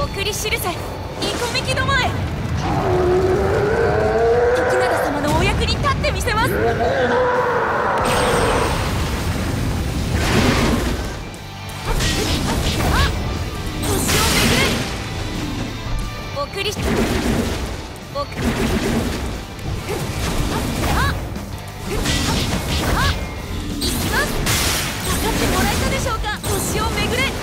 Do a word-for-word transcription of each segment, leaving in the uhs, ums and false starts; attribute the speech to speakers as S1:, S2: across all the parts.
S1: 送り知るぜ、ニコミキどもへ。時長様のお役に立ってみせます。送りし送りああ行きます。分かってもらえたでしょうか。星を巡れ。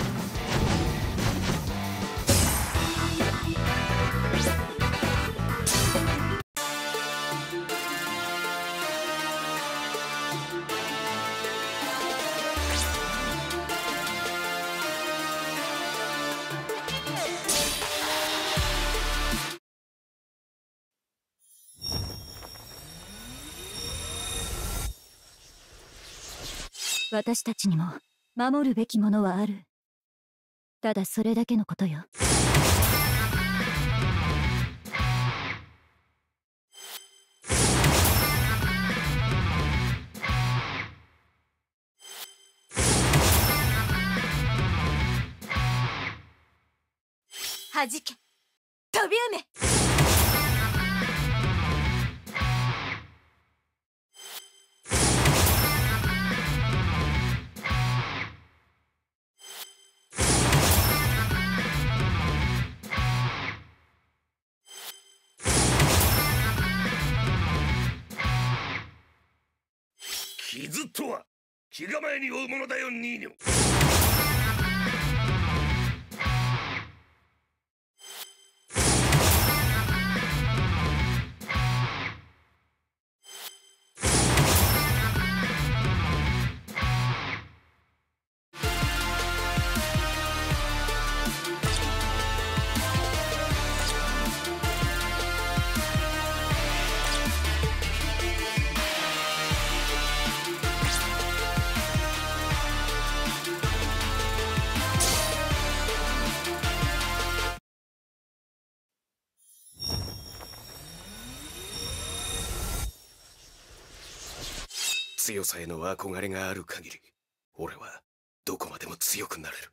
S2: 私たちにも守るべきものはある。ただそれだけのことよ。
S1: はじけ飛び梅。
S3: 傷とは気構えに負うものだよ、ニーニョ。強さへの憧れがある限り、俺はどこまでも強くなれる。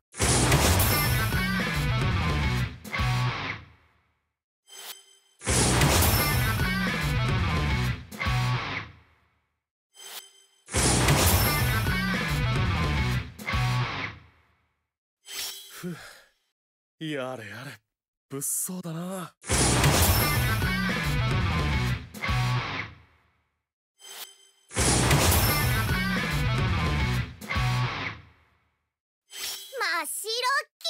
S3: ふう、やれやれ、物騒だな。
S1: 真っ白キ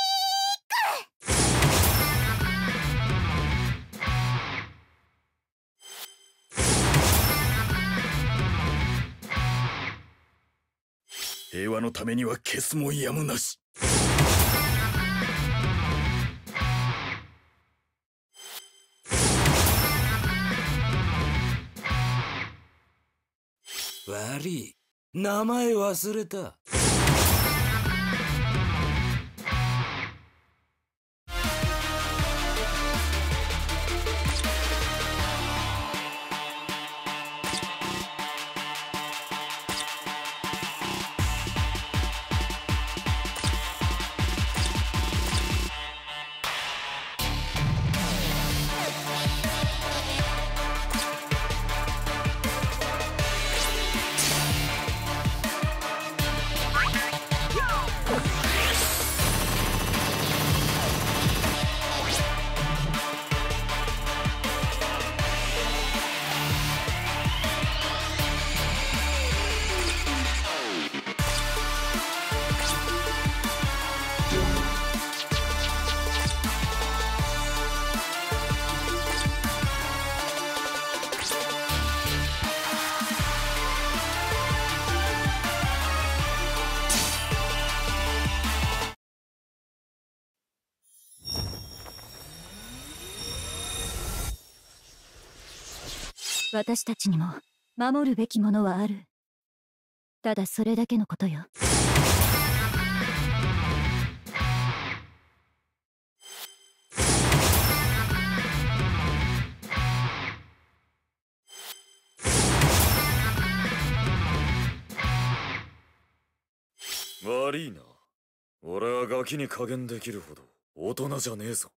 S3: ーク。平和のためには消すもやむなし。悪い、名前忘れた。
S2: 私たちにも守るべきものはある。ただそれだけのことよ。
S3: 悪いな。俺はガキに加減できるほど
S4: 大人じゃねえぞ。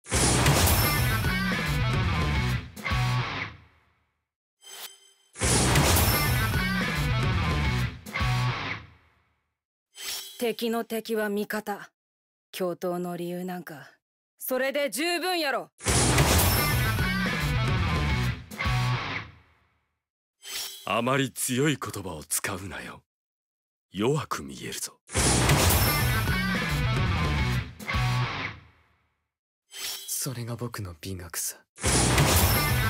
S5: 敵の敵は味方。共闘の理由なんかそれで十分やろ。
S3: あまり強い言葉を使うなよ。弱く見えるぞ。
S4: それが僕の美学さ。